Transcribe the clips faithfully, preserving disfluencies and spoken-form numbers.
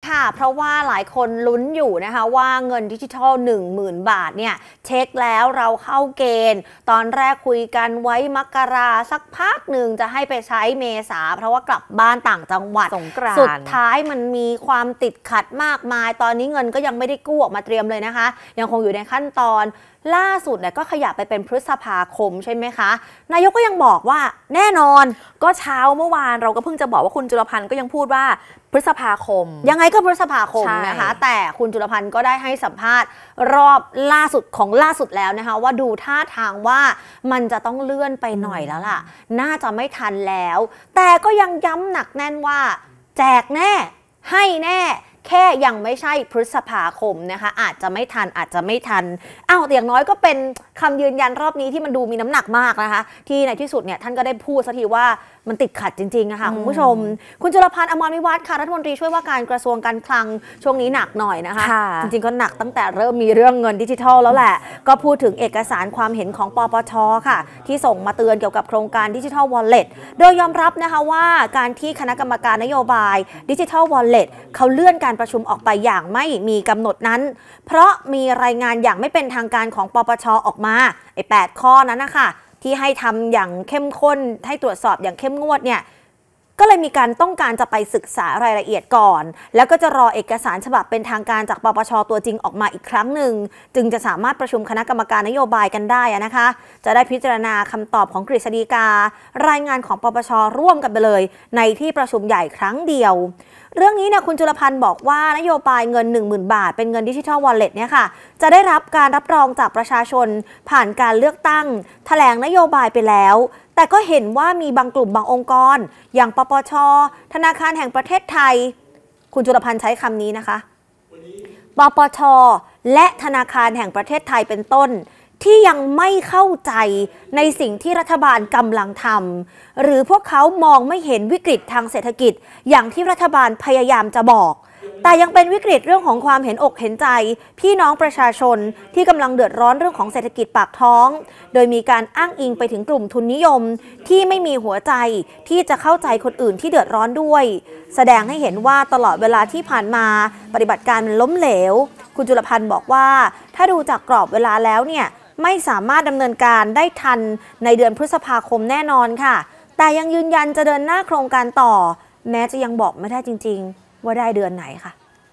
ค่ะเพราะว่าหลายคนลุ้นอยู่นะคะว่าเงินดิจิทัล หนึ่งหมื่น บาทเนี่ยเช็คแล้วเราเข้าเกณฑ์ตอนแรกคุยกันไว้มกราสักพักหนึ่งจะให้ไปใช้เมษาเพราะว่ากลับบ้านต่างจังหวัดสงกรานต์สุดท้ายมันมีความติดขัดมากมายตอนนี้เงินก็ยังไม่ได้กู้ออกมาเตรียมเลยนะคะยังคงอยู่ในขั้นตอนล่าสุดเนี่ยก็ขยับไปเป็นพฤษภาคมใช่ไหมคะนายกก็ยังบอกว่าแน่นอนก็เช้าเมื่อวานเราก็เพิ่งจะบอกว่าคุณจุลพันธ์ก็ยังพูดว่าพฤษภาคมยังไงก็พฤษภาคมนะคะแต่คุณจุลพันธ์ก็ได้ให้สัมภาษณ์รอบล่าสุดของล่าสุดแล้วนะคะว่าดูท่าทางว่ามันจะต้องเลื่อนไปหน่อยแล้วล่ะน่าจะไม่ทันแล้วแต่ก็ยังย้ำหนักแน่นว่าแจกแน่ให้แน่แค่ยังไม่ใช่พฤษภาคมนะคะอาจจะไม่ทันอาจจะไม่ทันอ้าวแต่อย่างน้อยก็เป็นคำยืนยันรอบนี้ที่มันดูมีน้ำหนักมากนะคะที่ในที่สุดเนี่ยท่านก็ได้พูดสักทีว่ามันติดขัดจริงๆนะคะคุณผู้ชมคุณจุลพันธ์อมรวิวัฒน์ค่ะรัฐมนตรีช่วยว่าการกระทรวงการคลังช่วงนี้หนักหน่อยนะคะจริงๆก็หนักตั้งแต่เริ่มมีเรื่องเงินดิจิทัลแล้วแหละก็พูดถึงเอกสารความเห็นของปปช.ค่ะที่ส่งมาเตือนเกี่ยวกับโครงการดิจิทัลวอลเล็ตโดยยอมรับนะคะว่าการที่คณะกรรมการนโยบายดิจิทัลวอลเล็ตเขาเลื่อนการประชุมออกไปอย่างไม่มีกำหนดนั้นเพราะมีรายงานอย่างไม่เป็นทางการของปปช.ออกมาไอ้แปดข้อนั้นนะคะที่ให้ทำอย่างเข้มข้นให้ตรวจสอบอย่างเข้มงวดเนี่ยก็เลยมีการต้องการจะไปศึกษารายละเอียดก่อนแล้วก็จะรอเอกสารฉบับเป็นทางการจากปปช.ตัวจริงออกมาอีกครั้งหนึ่งจึงจะสามารถประชุมคณะกรรมการนโยบายกันได้นะคะจะได้พิจารณาคำตอบของกฤษฎีการายงานของปปช.ร่วมกันไปเลยในที่ประชุมใหญ่ครั้งเดียวเรื่องนี้เนี่ยคุณจุลพันธ์บอกว่านโยบายเงิน หนึ่งหมื่น บาทเป็นเงินดิจิทัลวอลเล็ตเนี่ยค่ะจะได้รับการรับรองจากประชาชนผ่านการเลือกตั้งแถลงนโยบายไปแล้วแต่ก็เห็นว่ามีบางกลุ่มบางองค์กรอย่างปปช.ธนาคารแห่งประเทศไทยคุณจุลพันธ์ใช้คำนี้นะคะปปช.และธนาคารแห่งประเทศไทยเป็นต้นที่ยังไม่เข้าใจในสิ่งที่รัฐบาลกำลังทำหรือพวกเขามองไม่เห็นวิกฤตทางเศรษฐกิจอย่างที่รัฐบาลพยายามจะบอกแต่ยังเป็นวิกฤตเรื่องของความเห็นอกเห็นใจพี่น้องประชาชนที่กำลังเดือดร้อนเรื่องของเศรษฐกิจปากท้องโดยมีการอ้างอิงไปถึงกลุ่มทุนนิยมที่ไม่มีหัวใจที่จะเข้าใจคนอื่นที่เดือดร้อนด้วยแสดงให้เห็นว่าตลอดเวลาที่ผ่านมาปฏิบัติการมันล้มเหลวคุณจุลพันธ์บอกว่าถ้าดูจากกรอบเวลาแล้วเนี่ยไม่สามารถดำเนินการได้ทันในเดือนพฤษภาคมแน่นอนค่ะแต่ยังยืนยันจะเดินหน้าโครงการต่อแม้จะยังบอกไม่ได้จริงๆว่าได้เดือนไหนค่ะ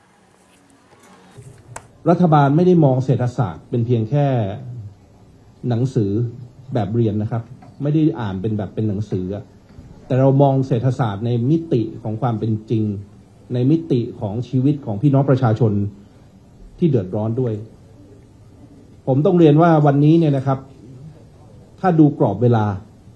รัฐบาลไม่ได้มองเศรษฐศาสตร์เป็นเพียงแค่หนังสือแบบเรียนนะครับไม่ได้อ่านเป็นแบบเป็นหนังสือแต่เรามองเศรษฐศาสตร์ในมิติของความเป็นจริงในมิติของชีวิตของพี่น้องประชาชนที่เดือดร้อนด้วยผมต้องเรียนว่าวันนี้เนี่ยนะครับถ้าดูกรอบเวลา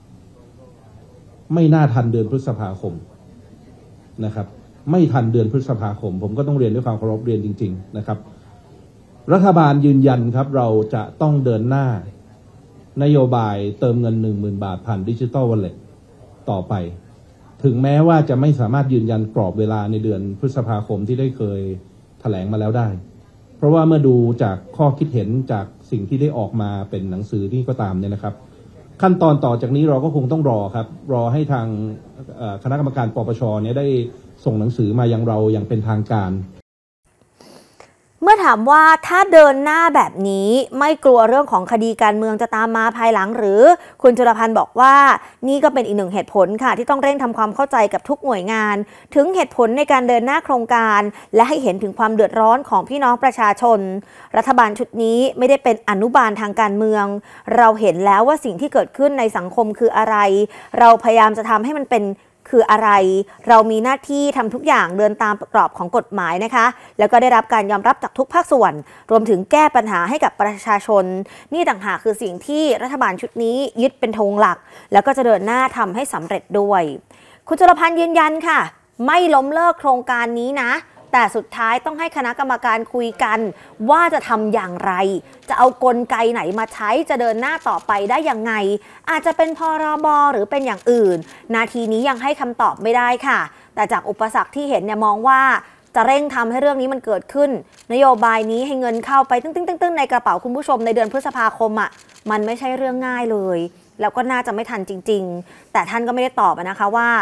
ไม่น่าทันเดือนพฤษภาคมนะครับไม่ทันเดือนพฤษภาคมผมก็ต้องเรียนด้วยความเคารพเรียนจริงๆนะครับรัฐบาลยืนยันครับเราจะต้องเดินหน้านโยบายเติมเงิน หนึ่งหมื่น บาทผ่านดิจิทัลวอลเล็ตต่อไปถึงแม้ว่าจะไม่สามารถยืนยันกรอบเวลาในเดือนพฤษภาคมที่ได้เคยแถลงมาแล้วได้เพราะว่าเมื่อดูจากข้อคิดเห็นจากสิ่งที่ได้ออกมาเป็นหนังสือที่ก็ตามเนี่ยนะครับขั้นตอนต่อจากนี้เราก็คงต้องรอครับรอให้ทางคณะกรรมการปปช.เนี่ยได้ส่งหนังสือมายังเราอย่างเป็นทางการเมื่อถามว่าถ้าเดินหน้าแบบนี้ไม่กลัวเรื่องของคดีการเมืองจะตามมาภายหลังหรือคุณจุลพันธ์บอกว่านี่ก็เป็นอีกหนึ่งเหตุผลค่ะที่ต้องเร่งทำความเข้าใจกับทุกหน่วยงานถึงเหตุผลในการเดินหน้าโครงการและให้เห็นถึงความเดือดร้อนของพี่น้องประชาชนรัฐบาลชุดนี้ไม่ได้เป็นอนุบาลทางการเมืองเราเห็นแล้วว่าสิ่งที่เกิดขึ้นในสังคมคืออะไรเราพยายามจะทำให้มันเป็นคืออะไรเรามีหน้าที่ทำทุกอย่างเดินตามกรอบของกฎหมายนะคะแล้วก็ได้รับการยอมรับจากทุกภาคส่วนรวมถึงแก้ปัญหาให้กับประชาชนนี่ต่างหากคือสิ่งที่รัฐบาลชุดนี้ยึดเป็นธงหลักแล้วก็จะเดินหน้าทำให้สำเร็จด้วยคุณจุลพันธ์ยืนยันค่ะไม่ล้มเลิกโครงการนี้นะแต่สุดท้ายต้องให้คณะกรรมการคุยกันว่าจะทำอย่างไรจะเอากลไกไหนมาใช้จะเดินหน้าต่อไปได้ยังไงอาจจะเป็นพรบหรือเป็นอย่างอื่นนาทีนี้ยังให้คำตอบไม่ได้ค่ะแต่จากอุปสรรคที่เห็นเนี่ยมองว่าจะเร่งทำให้เรื่องนี้มันเกิดขึ้นนโยบายนี้ให้เงินเข้าไปตึ้งๆๆในกระเป๋าคุณผู้ชมในเดือนพฤษภาคมอ่ะมันไม่ใช่เรื่องง่ายเลยแล้วก็น่าจะไม่ทันจริงๆแต่ท่านก็ไม่ได้ตอบนะคะว่า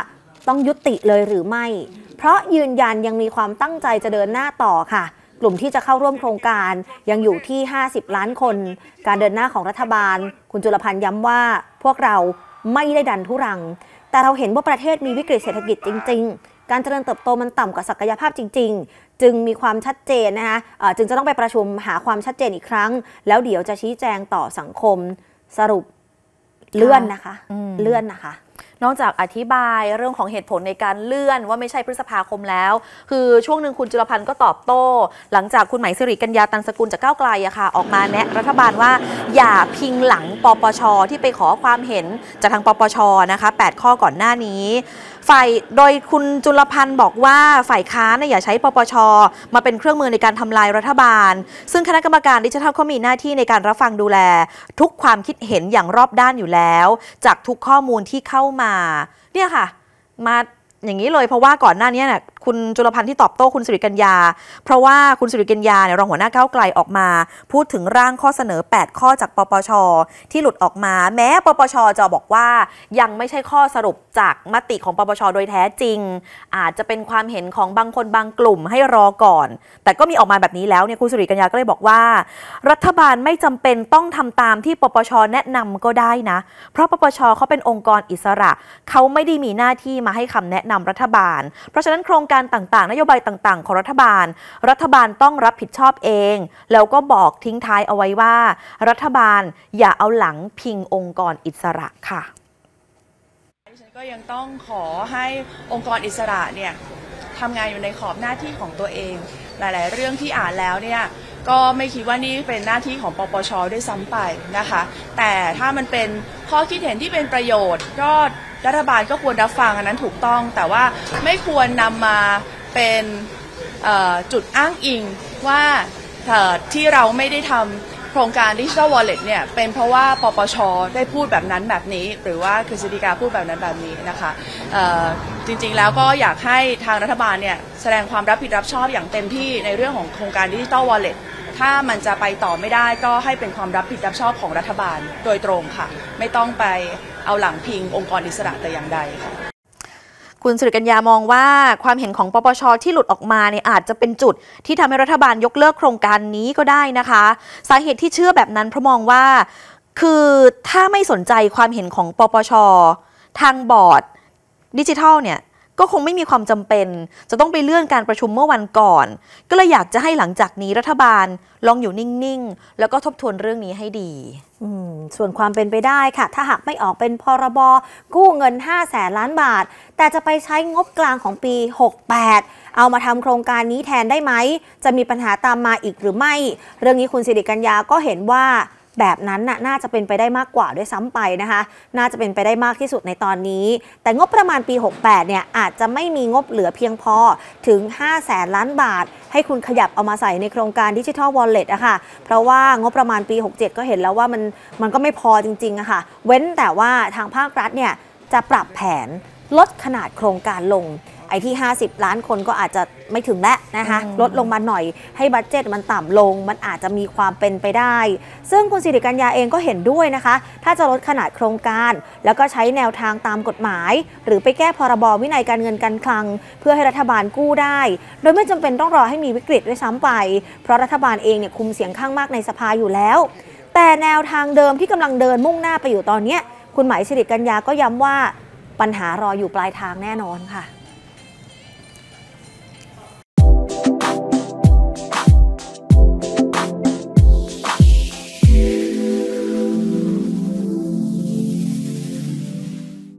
ต้องยุติเลยหรือไม่เพราะยืนยันยังมีความตั้งใจจะเดินหน้าต่อค่ะกลุ่มที่จะเข้าร่วมโครงการยังอยู่ที่ห้าสิบล้านคนการเดินหน้าของรัฐบาลคุณจุลพันธ์ย้ำว่าพวกเราไม่ได้ดันทุรังแต่เราเห็นว่าประเทศมีวิกฤตเศรษฐกิจจริงๆการเจริญเติบโตมันต่ำกว่าศักยภาพจริงๆจึงมีความชัดเจนนะคะจึงจะต้องไปประชุมหาความชัดเจนอีกครั้งแล้วเดี๋ยวจะชี้แจงต่อสังคมสรุปเลื่อนนะคะเลื่อนนะคะนอกจากอธิบายเรื่องของเหตุผลในการเลื่อนว่าไม่ใช่พฤษภาคมแล้วคือช่วงหนึ่งคุณจุลพันธ์ก็ตอบโต้หลังจากคุณไหมสิริกัญญาตันสกุลจากก้าวไกลอะค่ะออกมาแนะรัฐบาลว่าอย่าพิงหลังปปช.ที่ไปขอความเห็นจากทางปปช.นะคะแปดข้อก่อนหน้านี้ฝ่ายโดยคุณจุลพันธ์บอกว่าฝ่ายค้านอย่าใช้ปปช.มาเป็นเครื่องมือในการทำลายรัฐบาลซึ่งคณะกรรมการดิจิทัลเขามีหน้าที่ในการรับฟังดูแลทุกความคิดเห็นอย่างรอบด้านอยู่แล้วจากทุกข้อมูลที่เข้ามาเนี่ยค่ะมาอย่างนี้เลยเพราะว่าก่อนหน้านี้เนี่ยคุณจุลพันธ์ที่ตอบโต้คุณสิริกัญญาเพราะว่าคุณสิริกัญญาเนี่ยรองหัวหน้าก้าวไกลออกมาพูดถึงร่างข้อเสนอแปดข้อจากปปช.ที่หลุดออกมาแม้ปปช.จะบอกว่ายังไม่ใช่ข้อสรุปจากมติของปปช.โดยแท้จริงอาจจะเป็นความเห็นของบางคนบางกลุ่มให้รอก่อนแต่ก็มีออกมาแบบนี้แล้วเนี่ยคุณสิริกัญญาก็เลยบอกว่ารัฐบาลไม่จำเป็นต้องทำตามที่ปปช.แนะนำก็ได้นะเพราะปปช.เขาเป็นองค์กรอิสระเขาไม่ได้มีหน้าที่มาให้คำแนะนำรัฐบาลเพราะฉะนั้นโครงการต่างๆนโยบายต่างๆของรัฐบาลรัฐบาลต้องรับผิดชอบเองแล้วก็บอกทิ้งท้ายเอาไว้ว่ารัฐบาลอย่าเอาหลังพิงองค์กรอิสระค่ะดิฉันก็ยังต้องขอให้องค์กรอิสระเนี่ยทำงานอยู่ในขอบหน้าที่ของตัวเองหลายๆเรื่องที่อ่านแล้วเนี่ยก็ไม่คิดว่านี่เป็นหน้าที่ของปปช.ด้วยซ้ำไปนะคะแต่ถ้ามันเป็นข้อคิดเห็นที่เป็นประโยชน์ก็รัฐบาลก็ควรรับฟังอันนั้นถูกต้องแต่ว่าไม่ควรนำมาเป็นจุดอ้างอิงว่าที่เราไม่ได้ทำโครงการ Digital Wallet เนี่ยเป็นเพราะว่าปปช.ได้พูดแบบนั้นแบบนี้หรือว่ากฤษฎีกาพูดแบบนั้นแบบนี้นะคะจริงๆแล้วก็อยากให้ทางรัฐบาลเนี่ยแสดงความรับผิดรับชอบอย่างเต็มที่ในเรื่องของโครงการ Digital Wallet ถ้ามันจะไปต่อไม่ได้ก็ให้เป็นความรับผิดรับชอบของรัฐบาลโดยตรงค่ะไม่ต้องไปเอาหลังพิงองค์กรอิสระแต่อย่างใดค่ะคุณสิริกัญญามองว่าความเห็นของปปช.ที่หลุดออกมาเนี่ยอาจจะเป็นจุดที่ทำให้รัฐบาลยกเลิกโครงการนี้ก็ได้นะคะสาเหตุที่เชื่อแบบนั้นเพราะมองว่าคือถ้าไม่สนใจความเห็นของปปช.ทางบอร์ดดิจิทัลเนี่ยก็คงไม่มีความจำเป็นจะต้องไปเลื่อนการประชุมเมื่อวันก่อนก็เลยอยากจะให้หลังจากนี้รัฐบาลลองอยู่นิ่งๆแล้วก็ทบทวนเรื่องนี้ให้ดีส่วนความเป็นไปได้ค่ะถ้าหากไม่ออกเป็นพรบกู้เงินห้าแสนล้านบาทแต่จะไปใช้งบกลางของปีหกสิบแปดเอามาทำโครงการนี้แทนได้ไหมจะมีปัญหาตามมาอีกหรือไม่เรื่องนี้คุณสิริกัญญาก็เห็นว่าแบบนั้นน่ะน่าจะเป็นไปได้มากกว่าด้วยซ้ำไปนะคะน่าจะเป็นไปได้มากที่สุดในตอนนี้แต่งบประมาณปีหกสิบแปดเนี่ยอาจจะไม่มีงบเหลือเพียงพอถึงห้าแสนล้านบาทให้คุณขยับเอามาใส่ในโครงการ Digital Wallet อะค่ะเพราะว่างบประมาณปีหกสิบเจ็ดก็เห็นแล้วว่ามันมันก็ไม่พอจริงๆอะค่ะเว้นแต่ว่าทางภาครัฐเนี่ยจะปรับแผนลดขนาดโครงการลงไอ้ที่ห้าสิบล้านคนก็อาจจะไม่ถึงแล้วนะคะลดลงมาหน่อยให้บัดเจ็ตมันต่ำลงมันอาจจะมีความเป็นไปได้ซึ่งคุณสิริกัญญาเองก็เห็นด้วยนะคะถ้าจะลดขนาดโครงการแล้วก็ใช้แนวทางตามกฎหมายหรือไปแก้พรบวินัยการเงินการคลังเพื่อให้รัฐบาลกู้ได้โดยไม่จำเป็นต้องรอให้มีวิกฤตด้วยซ้ำไปเพราะรัฐบาลเองเนี่ยคุมเสียงข้างมากในสภาอยู่แล้วแต่แนวทางเดิมที่กำลังเดินมุ่งหน้าไปอยู่ตอนนี้คุณไหมสิริกัญญาก็ย้ำว่าปัญหารออยู่ปลายทางแน่นอนค่ะ